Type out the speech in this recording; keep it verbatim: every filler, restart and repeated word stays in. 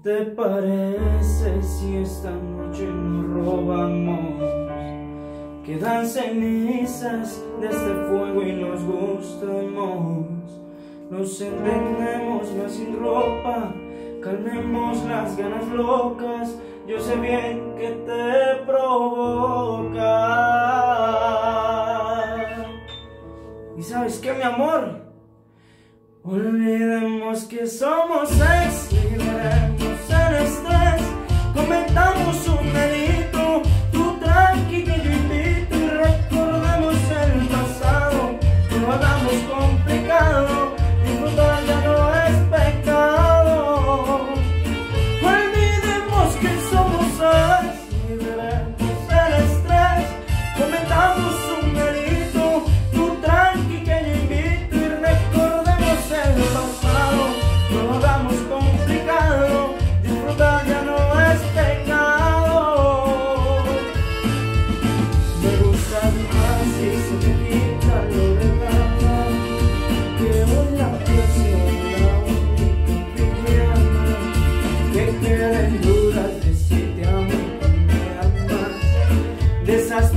¿Te parece si esta noche nos robamos? Quedan cenizas de este fuego y nos gustamos. Nos entendemos más sin ropa, calmemos las ganas locas. Yo sé bien que te provoca. ¿Y sabes qué, mi amor? Olvidemos que somos ex, liberemos el estrés, cometamos un delito, tú tranqui que yo invito, y recordemos el pasado, no lo hagamos complicado, disfrutar ya no es pecado. Olvidemos que somos ex, liberemos el estrés, cometamos un delito, tú tranqui que yo invito, y recordemos el pasado, no lo hagamos complicado, disfrutar ya no es pecado. Me gusta más si se te quita lo de cama, que hoy la presión, la única pijama, que queden dudas de si te amo o me amas, de esas